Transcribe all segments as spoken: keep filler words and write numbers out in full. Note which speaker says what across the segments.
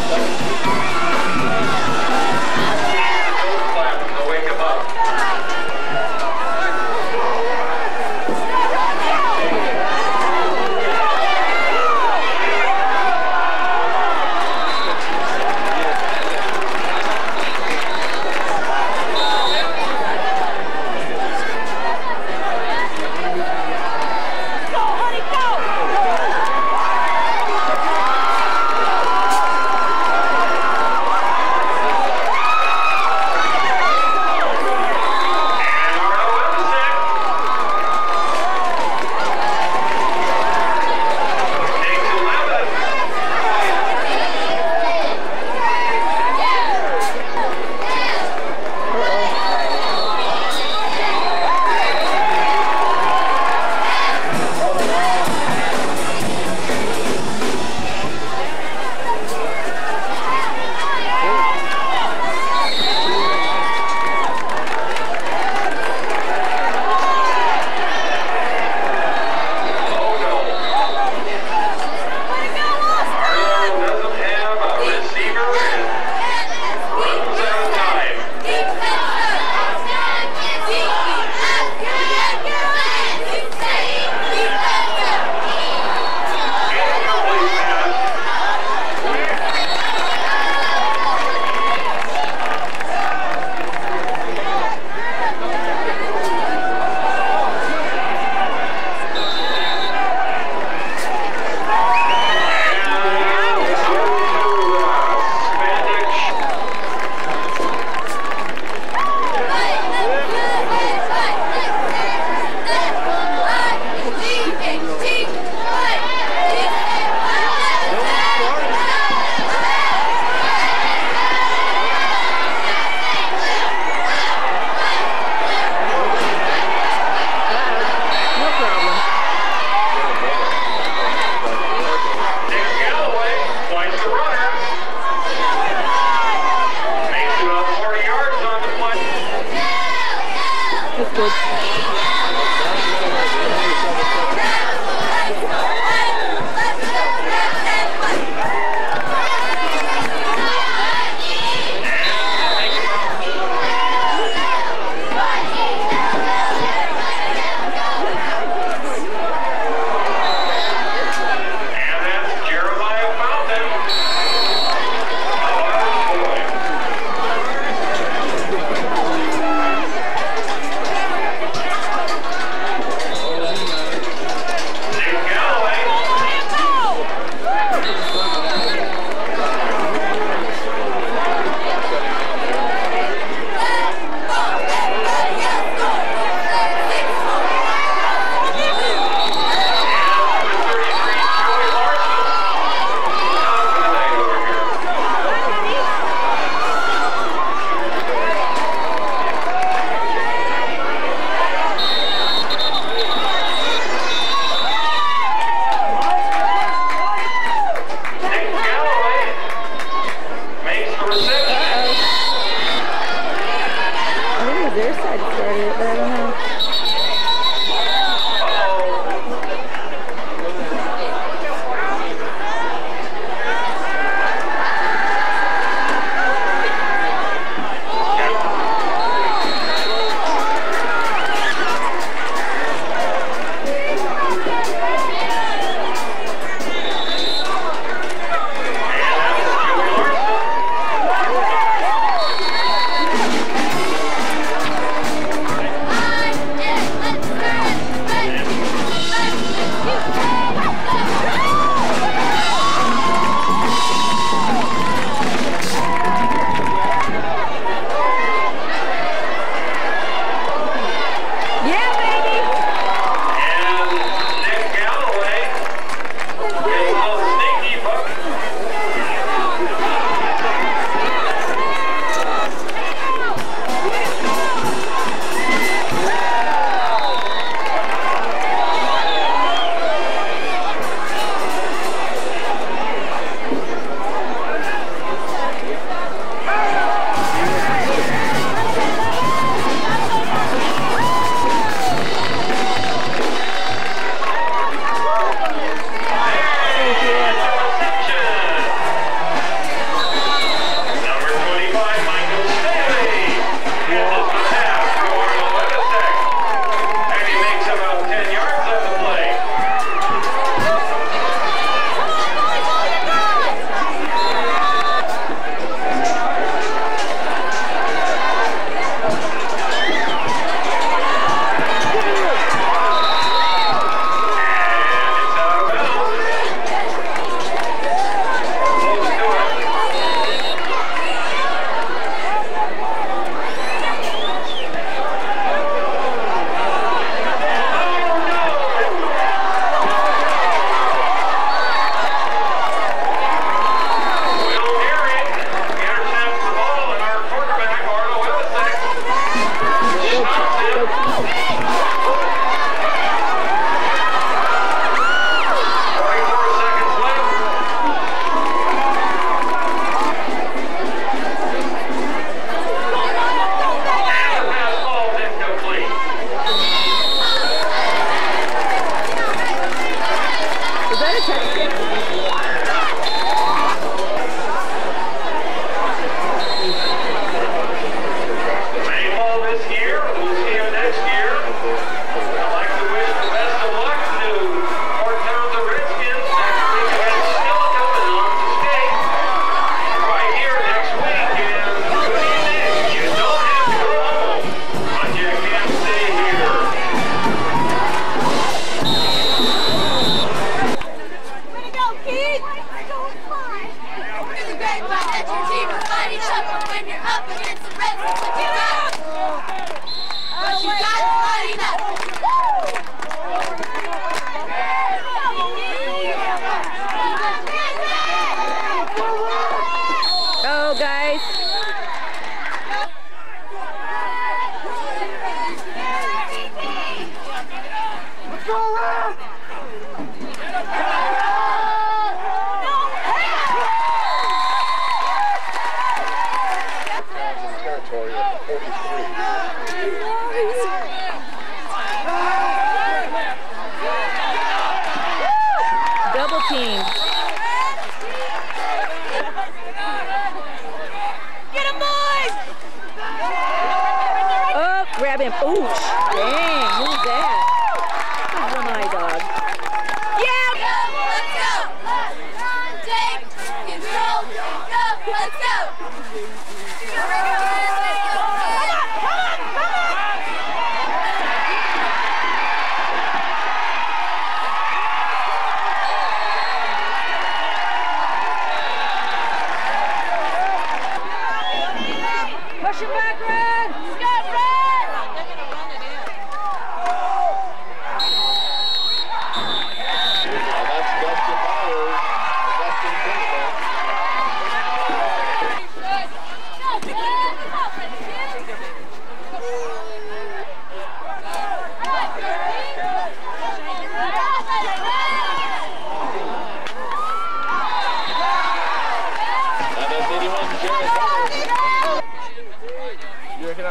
Speaker 1: Go!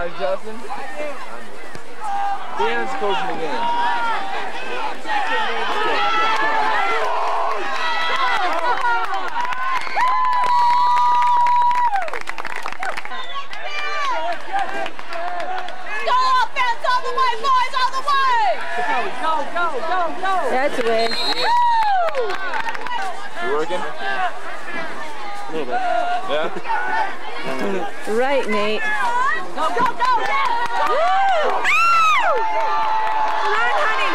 Speaker 1: Right, Justin? Dan's coaching the game.
Speaker 2: Go offense all the way, boys, all the way!
Speaker 3: Go, go, go, go, go!
Speaker 4: That's the way.
Speaker 1: You working? A little bit. Yeah?
Speaker 4: Right, Nate.
Speaker 2: Go, go, go, yes!
Speaker 4: Woo! Run, honey!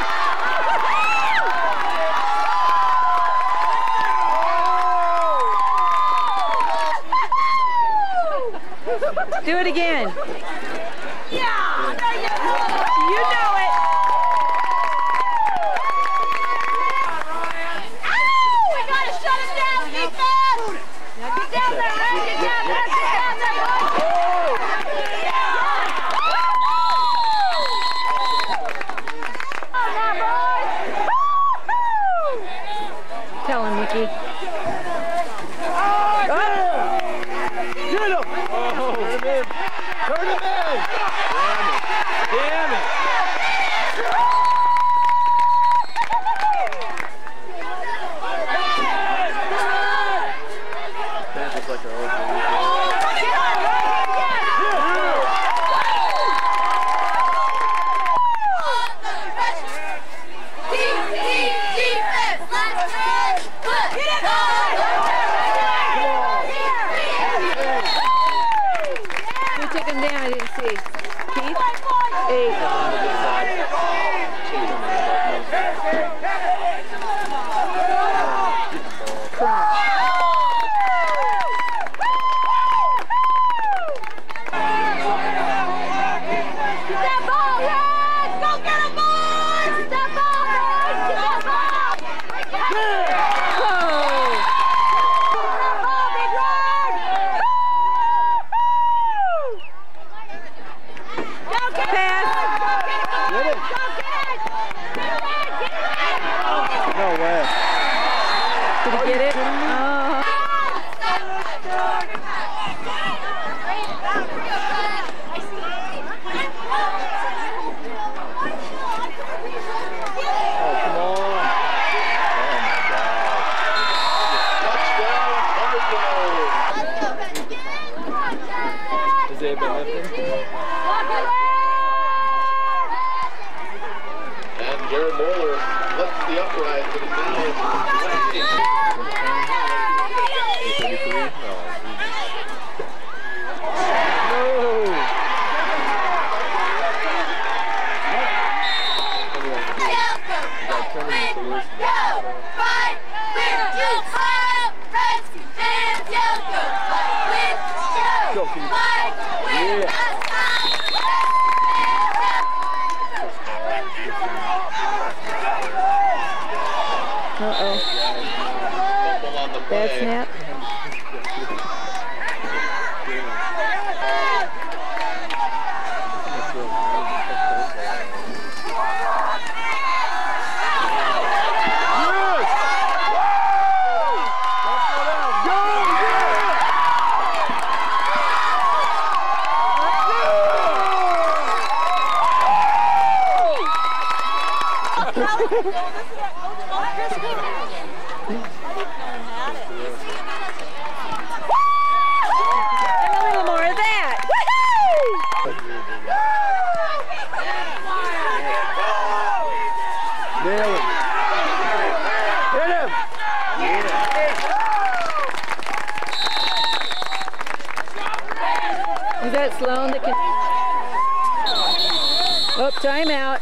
Speaker 4: Do it again.
Speaker 2: Yeah! There you go!
Speaker 4: You know it.
Speaker 2: Ow! We gotta shut it down, defense! Now get down there, man! Get down there! Get down there, boys! Come on, boys!
Speaker 4: Tell him, Mickey.
Speaker 1: Get him! Oh, turn him in! Turn him in! Damn it! Damn it! That's like our old
Speaker 4: Who took him down? I didn't see. Keith? Eight.
Speaker 1: No way.
Speaker 4: Did he get it? Oh.
Speaker 1: Is it been lifting?
Speaker 5: And Garrett Moeller lifts the upright to the finish.
Speaker 1: thirty-three? No.
Speaker 4: Uh-oh. Bad snap. Is that Sloan that can... Oh, timeout.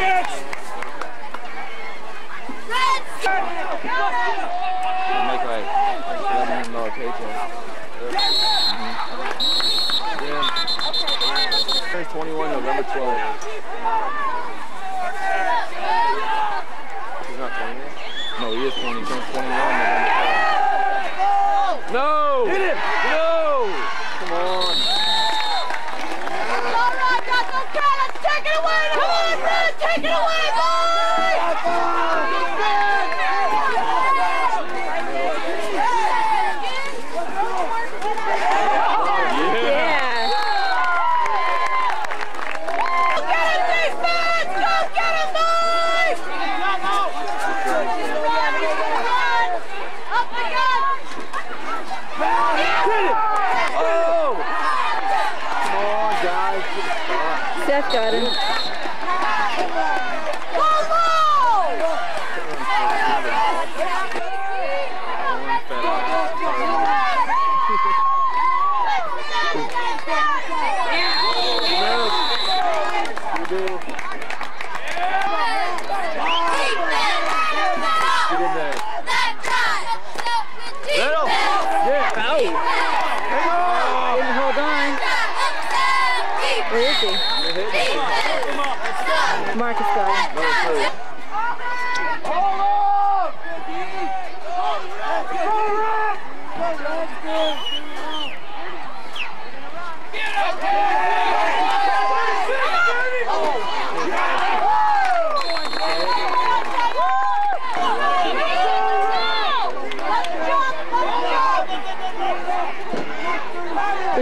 Speaker 1: Make like eleven hundred dollar paycheck. Mm-hmm. Turns twenty-one November twelfth. He's not twenty yet? No, he is twenty. He turns twenty-one November twelfth. No! Hit him! No! Come on.
Speaker 2: All right, that's okay. Let's take it away. Come on, Red. Take it away, boys.
Speaker 4: Yeah.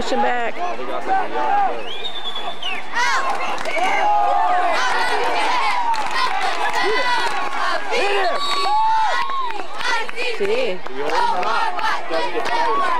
Speaker 4: push him back.
Speaker 1: They got something yard to
Speaker 4: See?
Speaker 1: You hold him or not? Doesn't get tired.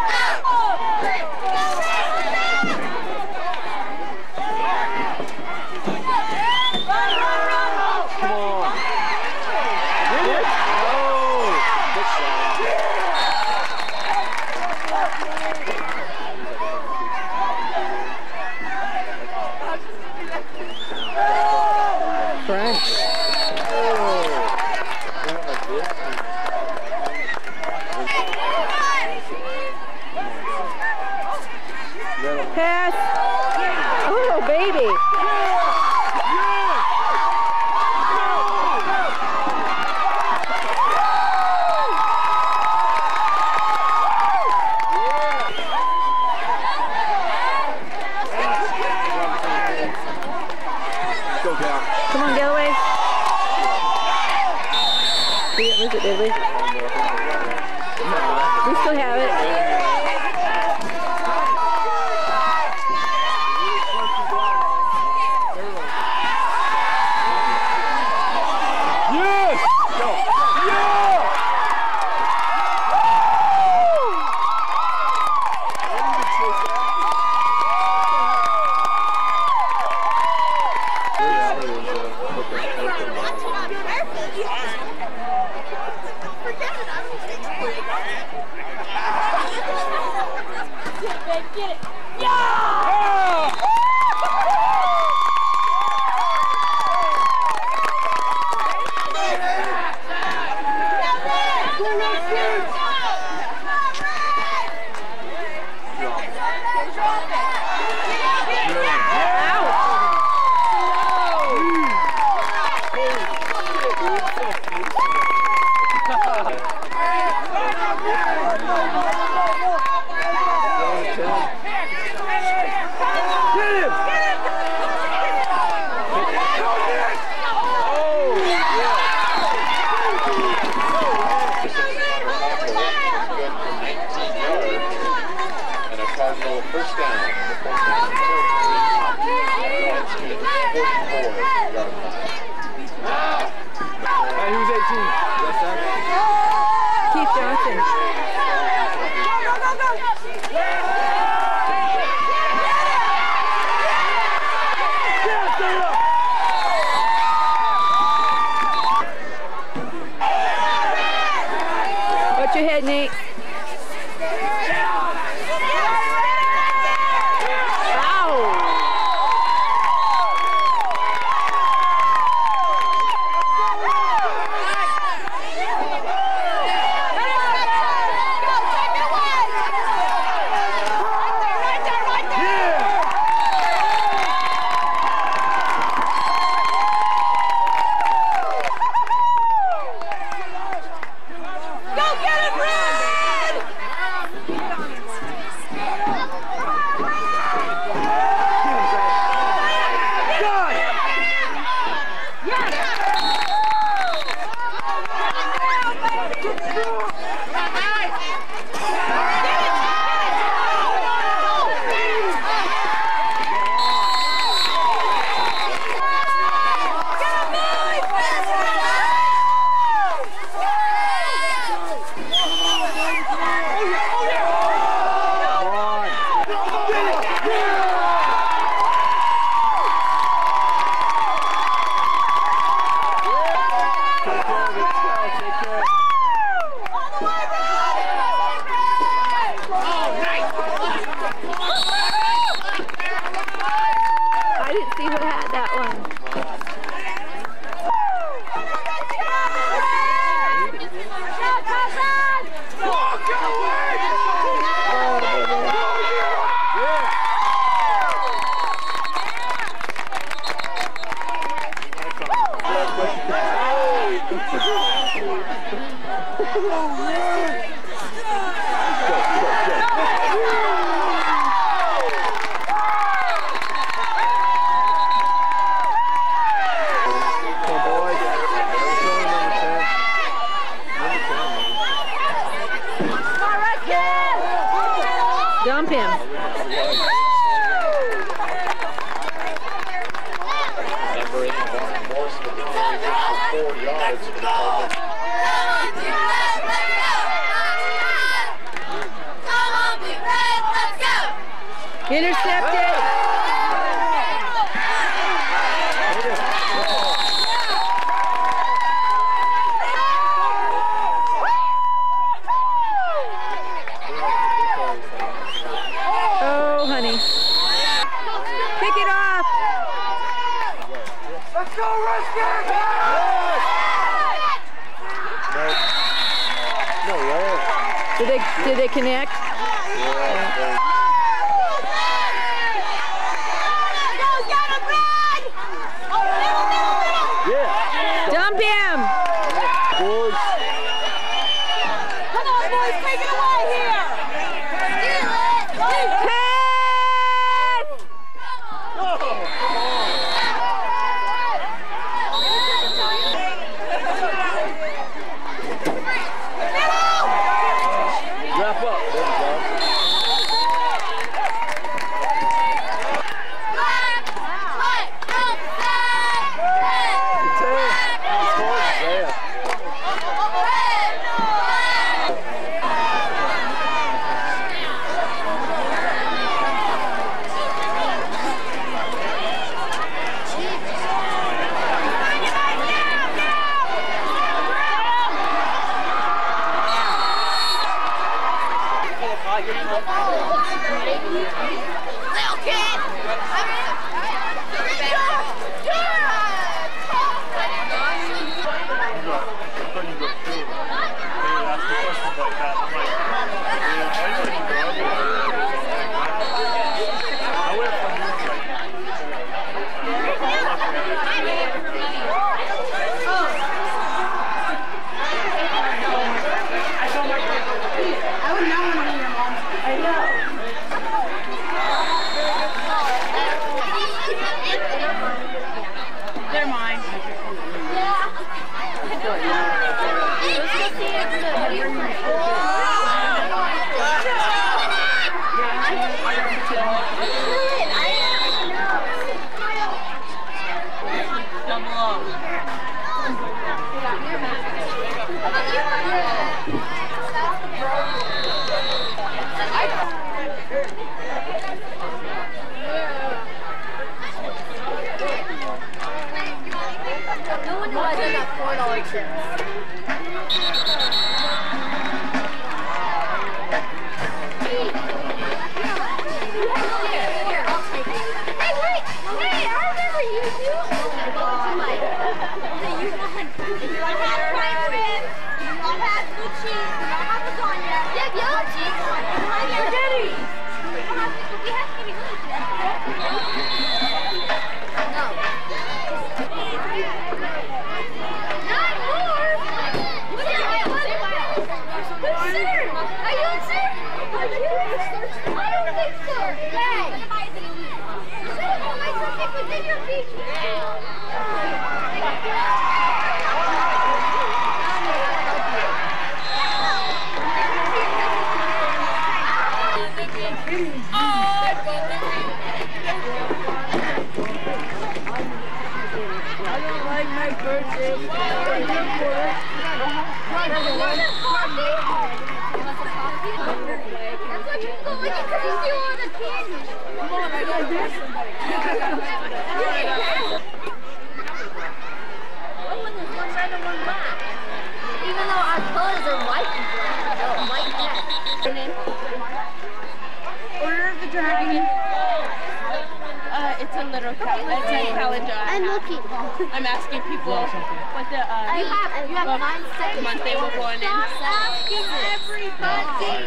Speaker 4: Pass. Oh, baby. Come on, Galloway. We didn't lose it, did we? We still have it.
Speaker 2: Get it! Yeah!
Speaker 5: First down.
Speaker 1: Hey, who's eighteen?
Speaker 4: Keith Johnson.
Speaker 2: Go, go, go, go!
Speaker 4: Watch your head, Nate. I didn't see who had that one. Dump him. Intercepted. Oh, honey. Pick it off.
Speaker 3: Let's go, Ruskin!
Speaker 1: No way.
Speaker 4: Did they, did they connect?
Speaker 1: Yeah.
Speaker 4: Dump him.
Speaker 1: Boys.
Speaker 2: Come on, boys, take it away here.
Speaker 4: Pass!
Speaker 1: Wrap up. There you go.
Speaker 2: Little kid! They're mine. Down below. No one knows I got four dollars chips. Hey, wait! Hey, I remember you two. I had fried ribs. I had blue cheese. I have lasagna. Yeah, yellow cheese. Spaghetti. We have to be good. No. Not more. Look at my Consider. Are you sure? Are you sure? I don't think so. Hey. Consider how much I think within your beach. Even though our colors are white and black, no, white and black.
Speaker 3: Order of the Dragon. Uh, it's a little cal- it's a calendar.
Speaker 2: I'm looking.
Speaker 3: I'm asking people what the uh,
Speaker 2: You have, you have
Speaker 3: what
Speaker 2: nine seconds.
Speaker 3: month they were born in.
Speaker 2: Stop asking everybody.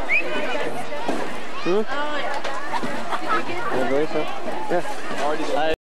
Speaker 1: Hmm? Oh, yeah. Yeah. Already.